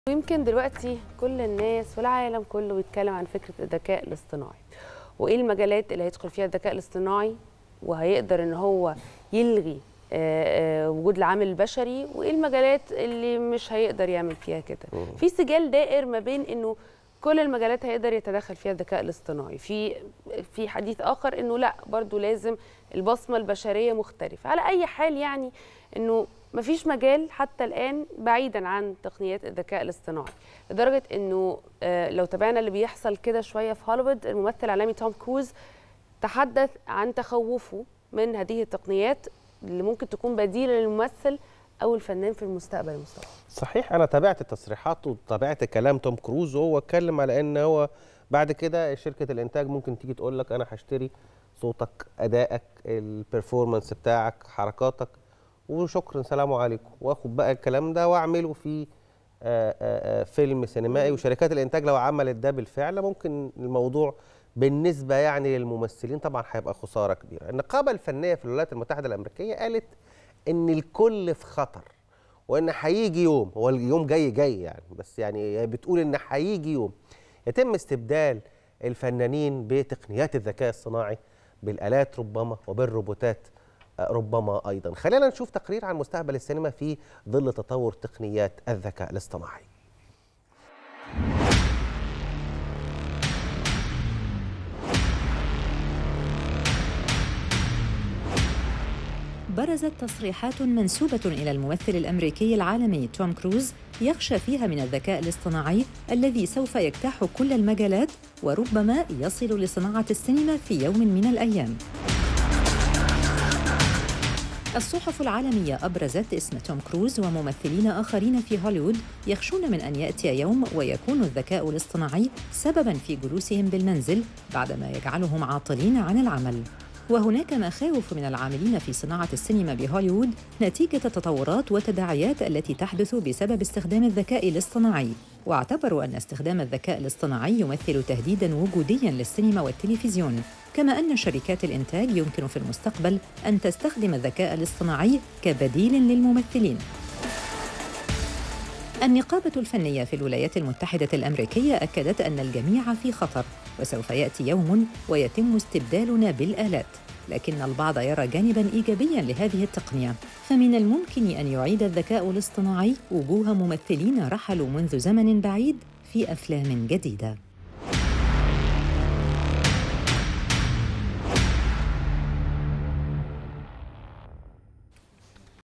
ويمكن دلوقتي كل الناس والعالم كله بيتكلم عن فكرة الذكاء الاصطناعي وإيه المجالات اللي هيدخل فيها الذكاء الاصطناعي وهيقدر إن هو يلغي وجود العامل البشري، وإيه المجالات اللي مش هيقدر يعمل فيها كده. في سجال دائر ما بين إنه كل المجالات هيقدر يتدخل فيها الذكاء الاصطناعي، في حديث آخر إنه لا، برضو لازم البصمة البشرية مختلفة. على أي حال يعني إنه مفيش مجال حتى الآن بعيدا عن تقنيات الذكاء الاصطناعي، لدرجة إنه لو تابعنا اللي بيحصل كده شوية في هوليوود، الممثل العالمي توم كروز تحدث عن تخوفه من هذه التقنيات اللي ممكن تكون بديلة للممثل أو الفنان في المستقبل المستقبل. صحيح، أنا تابعت تصريحاته وتابعت كلام توم كروز، وهو اتكلم على إن هو بعد كده شركة الإنتاج ممكن تيجي تقول لك أنا هشتري صوتك، أدائك، البرفورمانس بتاعك، حركاتك، وشكرا سلام عليكم، واخد بقى الكلام ده واعمله في فيلم سينمائي. وشركات الانتاج لو عملت ده بالفعل ممكن الموضوع بالنسبه يعني للممثلين طبعا هيبقى خساره كبيره. النقابه الفنيه في الولايات المتحده الامريكيه قالت ان الكل في خطر، وان هيجي يوم، هو اليوم جاي يعني، بس يعني بتقول ان هيجي يوم يتم استبدال الفنانين بتقنيات الذكاء الصناعي، بالآلات ربما وبالروبوتات ربما أيضا. خلينا نشوف تقرير عن مستقبل السينما في ظل تطور تقنيات الذكاء الاصطناعي. برزت تصريحات منسوبة إلى الممثل الأمريكي العالمي توم كروز يخشى فيها من الذكاء الاصطناعي الذي سوف يجتاح كل المجالات وربما يصل لصناعة السينما في يوم من الأيام. الصحف العالمية أبرزت اسم توم كروز وممثلين آخرين في هوليوود يخشون من أن يأتي يوم ويكون الذكاء الاصطناعي سبباً في جلوسهم بالمنزل بعدما يجعلهم عاطلين عن العمل. وهناك مخاوف من العاملين في صناعة السينما بهوليوود نتيجة التطورات والتداعيات التي تحدث بسبب استخدام الذكاء الاصطناعي، واعتبروا أن استخدام الذكاء الاصطناعي يمثل تهديداً وجودياً للسينما والتلفزيون، كما أن شركات الإنتاج يمكن في المستقبل أن تستخدم الذكاء الاصطناعي كبديل للممثلين. النقابة الفنية في الولايات المتحدة الأمريكية أكدت أن الجميع في خطر، وسوف يأتي يوم ويتم استبدالنا بالآلات، لكن البعض يرى جانباً إيجابياً لهذه التقنية، فمن الممكن أن يعيد الذكاء الاصطناعي وجوه ممثلين رحلوا منذ زمن بعيد في أفلام جديدة.